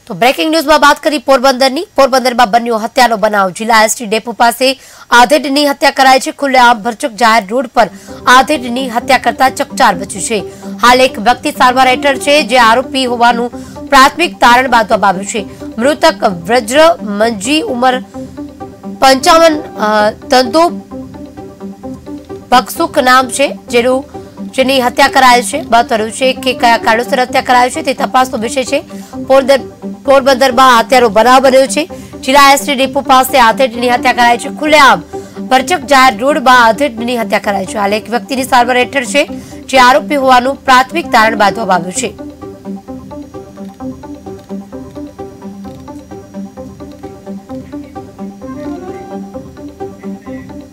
तो breaking news में बात करी पोरबंदर में बन्यो हत्यानो बनाव। जिला एसटी डेपो पास आधेडनी हत्या कराई है। खुलेआम भरचक जाहिर रोड पर आधेडनी हत्या करता चकचार मच्युं छे। हाल एक व्यक्ति सारवार हेठळ छे, जे आरोपी होवानुं प्राथमिक तारण बांधवामां આવ્યું છે। मृतक व्रज्र मंजी उमर 55 धंधो बक्सुक नाम है, जेनी हत्या कराई है। बात करूं छे कि कया कारणोसर हत्या कराई है ते तपासनो विषय छे। पोरबंदर में हत्यारो बनाव बन्यो छे। जिला एसटी डेपो पास आधेडनी हत्या कराई है। खुलेआम भरचक जाहिर रोड में आधेडनी हत्या कराई है। हाल एक व्यक्ति सारवार हेठळ छे, जे आरोपी होवानुं प्राथमिक तारण बांधवामां આવ્યું છે।